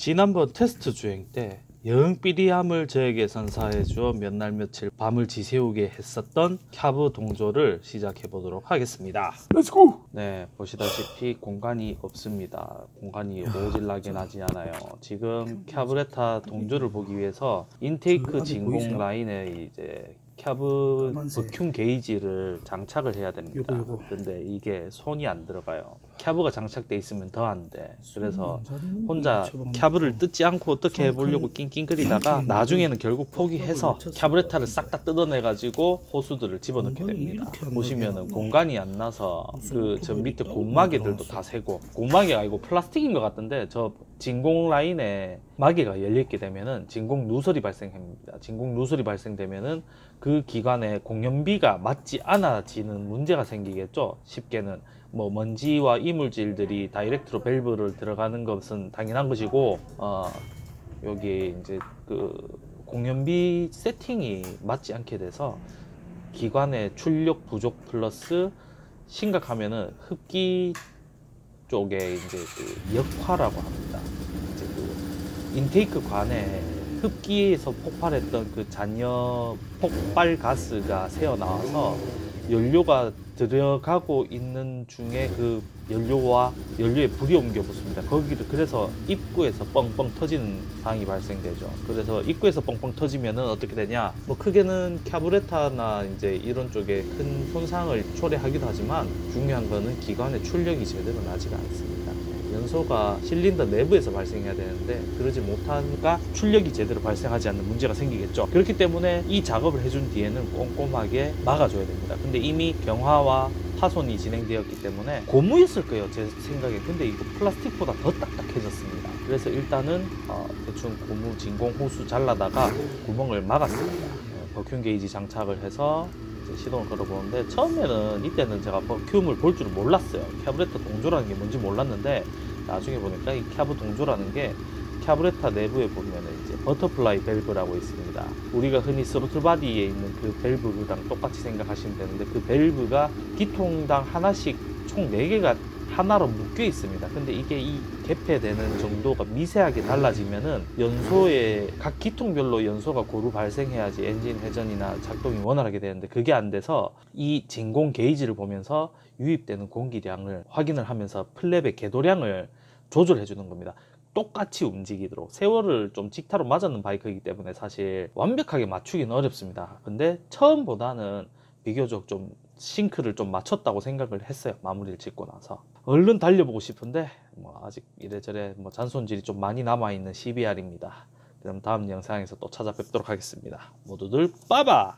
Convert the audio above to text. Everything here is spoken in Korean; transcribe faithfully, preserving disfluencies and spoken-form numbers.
지난번 테스트 주행 때 영 삐리함을 저에게 선사해 주어 몇 날 며칠 밤을 지새우게 했었던 캬브 동조를 시작해 보도록 하겠습니다. 렛츠고! 네, 보시다시피 공간이 없습니다. 공간이 오질나게 나지 않아요. 지금 캬브레타 동조를 보기 위해서 인테이크 진공 라인에 이제 캬브 버큐 게이지를 장착을 해야 됩니다. 요거, 요거. 근데 이게 손이 안 들어가요. 캬브가 장착돼 있으면 더 안 돼. 그래서 혼자 캬브를 뜯지 않고 어떻게 해보려고 낑낑거리다가 나중에는 결국 포기해서 캬브레타를 싹 다 뜯어내 가지고 호수들을 집어넣게 됩니다. 보시면은 공간이 안 나서 그 저 밑에 공마개들도 다 새고, 공마개가 아니고 플라스틱인 것 같던데 저 진공 라인에 마개가 열려있게 되면은 진공 누설이 발생합니다. 진공 누설이 발생되면은 그 기관에 공연비가 맞지 않아지는 문제가 생기겠죠. 쉽게는 뭐 먼지와 이물질들이 다이렉트로 밸브를 들어가는 것은 당연한 것이고, 어 여기 이제 그 공연비 세팅이 맞지 않게 돼서 기관의 출력 부족 플러스 심각하면은 흡기 쪽에 이제 그 역화라고 합니다. 이제 그 인테이크 관에 흡기에서 폭발했던 그 잔여 폭발 가스가 새어 나와서 연료가 들어가고 있는 중에 그 연료와 연료에 불이 옮겨 붙습니다. 거기를 그래서 입구에서 뻥뻥 터지는 상황이 발생되죠. 그래서 입구에서 뻥뻥 터지면은 어떻게 되냐? 뭐 크게는 캬브레타나 이제 이런 쪽에 큰 손상을 초래하기도 하지만 중요한 거는 기관의 출력이 제대로 나지가 않습니다. 연소가 실린더 내부에서 발생해야 되는데 그러지 못하니까 출력이 제대로 발생하지 않는 문제가 생기겠죠. 그렇기 때문에 이 작업을 해준 뒤에는 꼼꼼하게 막아줘야 됩니다. 근데 이미 경화와 파손이 진행되었기 때문에 고무였을 거예요, 제 생각에. 근데 이거 플라스틱보다 더 딱딱해졌습니다. 그래서 일단은 어, 대충 고무 진공 호수 잘라다가 구멍을 막았습니다. 버큐 게이지 장착을 해서 시동을 걸어보는데, 처음에는 이때는 제가 버큐음을 볼 줄은 몰랐어요. 캬브레타 동조라는 게 뭔지 몰랐는데 나중에 보니까 이 캬브 동조라는 게 캬브레타 내부에 보면 이제 버터플라이 밸브라고 있습니다. 우리가 흔히 스로틀 바디에 있는 그 밸브랑 똑같이 생각하시면 되는데, 그 밸브가 기통당 하나씩 총 네 개가 하나로 묶여 있습니다. 근데 이게 이 개폐되는 정도가 미세하게 달라지면은 연소에 각 기통별로 연소가 고루 발생해야지 엔진 회전이나 작동이 원활하게 되는데, 그게 안 돼서 이 진공 게이지를 보면서 유입되는 공기량을 확인을 하면서 플랩의 궤도량을 조절해 주는 겁니다. 똑같이 움직이도록. 세월을 좀 직타로 맞았는 바이크이기 때문에 사실 완벽하게 맞추기는 어렵습니다. 근데 처음보다는 비교적 좀 싱크를 좀 맞췄다고 생각을 했어요. 마무리를 짓고 나서 얼른 달려보고 싶은데 뭐 아직 이래저래 뭐 잔손질이 좀 많이 남아있는 씨비알입니다. 그럼 다음 영상에서 또 찾아뵙도록 하겠습니다. 모두들 빠바!